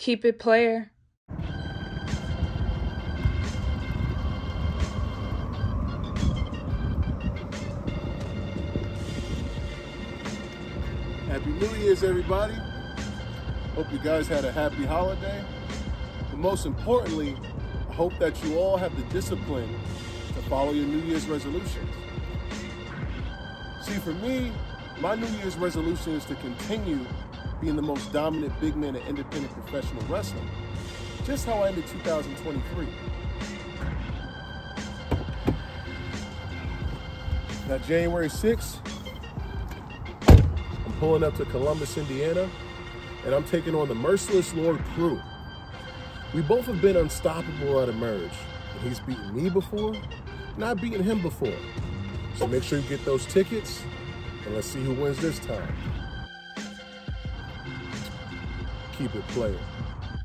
Keep it player. Happy New Year's, everybody. Hope you guys had a happy holiday. But most importantly, I hope that you all have the discipline to follow your New Year's resolutions. See, for me, my New Year's resolution is to continue being the most dominant big man in independent professional wrestling, just how I ended 2023. Now, January 6th, I'm pulling up to Columbus, Indiana, and I'm taking on the Merciless Lord Crew. We both have been unstoppable at Emerge, and he's beaten me before, and I've beaten him before. So make sure you get those tickets, and let's see who wins this time. Keep it player.